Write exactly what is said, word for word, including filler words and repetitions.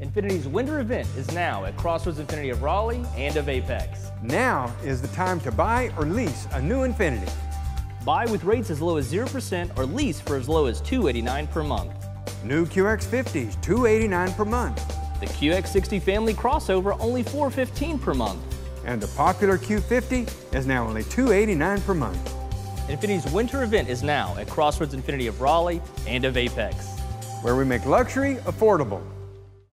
Infinity's winter event is now at Crossroads Infiniti of Raleigh and of Apex. Now is the time to buy or lease a new Infiniti. Buy with rates as low as zero percent or lease for as low as two hundred eighty-nine dollars per month. New Q X fifties, two hundred eighty-nine dollars per month. The Q X sixty family crossover, only four hundred fifteen dollars per month. And the popular Q fifty is now only two hundred eighty-nine dollars per month. Infinity's winter event is now at Crossroads Infiniti of Raleigh and of Apex, where we make luxury affordable.